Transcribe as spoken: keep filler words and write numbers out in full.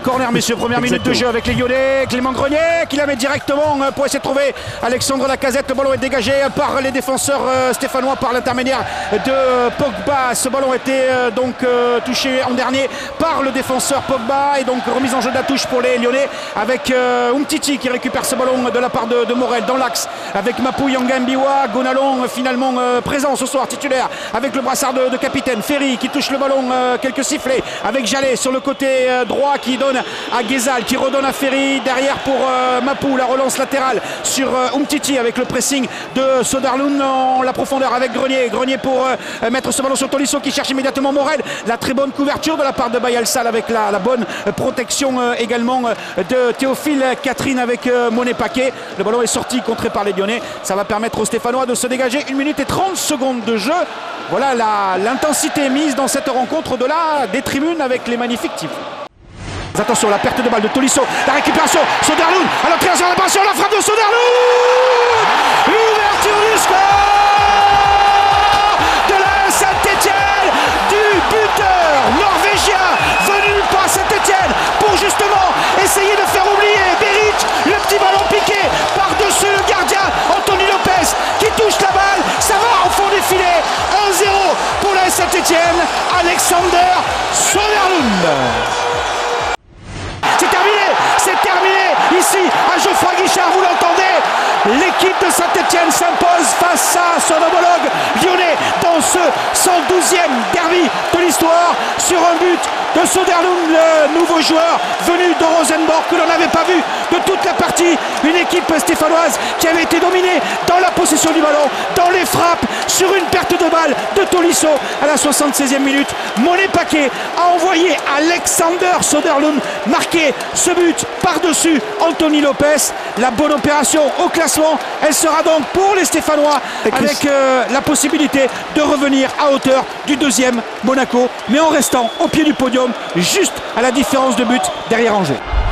corner, messieurs, première minute de jeu avec les Lyonnais. Clément Grenier qui la met directement pour essayer de trouver Alexandre Lacazette. Le ballon est dégagé par les défenseurs stéphanois par l'intermédiaire de Pogba. Ce ballon était donc touché en dernier par le défenseur Pogba et donc remise en jeu de la touche pour les Lyonnais avec Umtiti qui récupère ce ballon de la part de, de Morel dans l'axe avec Mapou Yangambiwa. Gonalon finalement présent ce soir, titulaire avec le brassard de, de capitaine. Ferry qui touche le ballon, quelques sifflets avec Jallet sur le côté droit qui donne à Ghezal, qui redonne à Ferry derrière pour euh, Mapou, la relance latérale sur euh, Umtiti avec le pressing de Soderlund en la profondeur avec Grenier, Grenier pour euh, mettre ce ballon sur Tolisso qui cherche immédiatement Morel, la très bonne couverture de la part de Bayalsal avec la, la bonne protection euh, également euh, de Théophile Catherine avec euh, Monet Paquet. Le ballon est sorti, contré par les Lyonnais, ça va permettre aux Stéphanois de se dégager. Une minute et trente secondes de jeu. Voilà l'intensité mise dans cette rencontre de là des tribunes avec les magnifiques types. Attention, la perte de balle de Tolisso, la récupération, Soderlund à l'entrée sur la passion, la frappe de Soderlund, l'ouverture du score de la Saint-Etienne, du buteur norvégien venu par Saint-Etienne pour justement essayer de faire oublier Beric, le petit ballon piqué par-dessus le gardien Anthony Lopez qui touche la balle, ça va au fond des filets. Un zéro pour la Saint-Etienne, Alexander Soderlund. C'est terminé, c'est terminé ici à Geoffroy Guichard, vous l'entendez. L'équipe de Saint-Etienne s'impose face à son homologue lyonnais dans ce cent douzième derby de l'histoire sur un but de Soderlund, le nouveau joueur venu de Rosenborg que l'on n'avait pas vu de toute la partie. Une équipe stéphanoise qui avait été dominée dans la possession du ballon, dans les frappes, sur une perte de balle de Tolisso à la soixante-seizième minute. Monet Paquet a envoyé Alexander Soderlund marquer ce but par-dessus Anthony Lopez. La bonne opération au classement, elle sera donc pour les Stéphanois avec euh, la possibilité de revenir à hauteur du deuxième Monaco, mais en restant au pied du podium, juste à la différence de but derrière Angers.